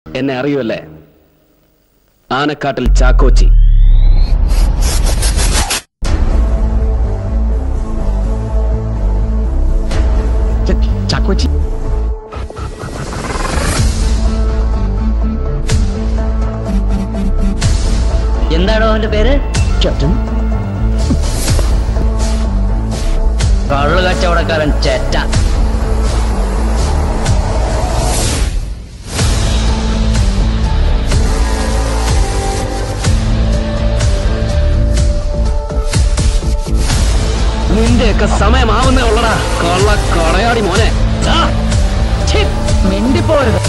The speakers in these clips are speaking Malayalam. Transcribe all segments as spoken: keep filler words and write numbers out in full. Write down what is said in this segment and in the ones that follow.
എന്നെ അറിയുമല്ലേ? ആനക്കാട്ടിൽ ചാക്കോച്ചി. ചാക്കോച്ചി എന്താണോ അവന്റെ പേര്? ക്യാപ്റ്റൻ. കള്ളു കച്ചവടക്കാരൻ ചേറ്റ. നിന്റെയൊക്കെ സമയമാവുന്നേ ഉള്ളടാ കള്ള കടയാടി മോനെ. മിണ്ടിപ്പോരുത്.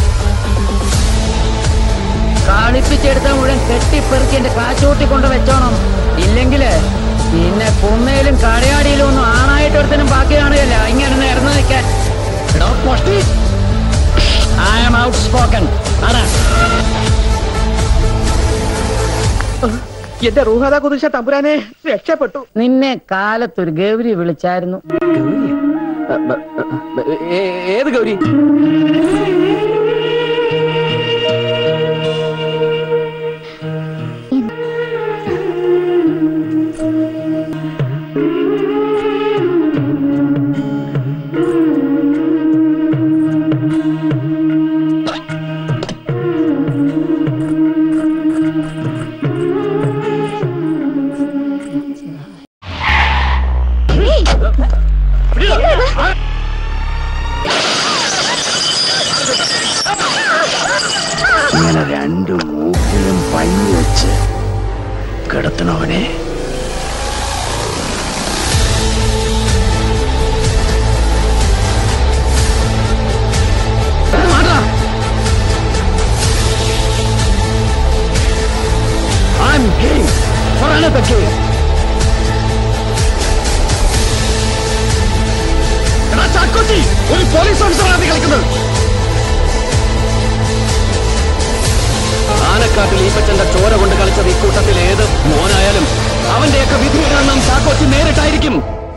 കളിപ്പിച്ചെടുത്ത മുഴുവൻ കെട്ടിപ്പെറുക്കി എന്റെ കാച്ചൂട്ടി കൊണ്ട് വെച്ചോണം. ഇല്ലെങ്കില് പിന്നെ കുന്നയിലും കടയാടിയിലും ഒന്നും ആണായിട്ടൊരുത്തനും ബാക്കി കാണുകയല്ല. ഇങ്ങനെ നേർന്നു നിൽക്കാൻ. I am outspoken. എന്റെ റൂഹദ കുതിച്ച തമ്പുരാനെ രക്ഷപ്പെട്ടു. നിന്നെ കാലത്തൊരു ഗൗരി വിളിച്ചായിരുന്നു. ഏത് ഗൗരി? ഇങ്ങനെ രണ്ടു മൂക്കിലും പഞ്ഞി വെച്ച് കിടത്തണവനെ. I'm game for another game. എടാ ചാക്കോച്ചി, ഒരു പോലീസ് ഓഫീസറാണ് കളിക്കുന്നത്. ആനക്കാട്ടിൽ ഈപ്പച്ചന്റെ ചോര കൊണ്ട് കളിച്ചത് ഇക്കൂട്ടത്തിൽ ഏത് മോനായാലും അവന്റെയൊക്കെ വിധി നാം ചാക്കോച്ചി നേരിട്ടായിരിക്കും.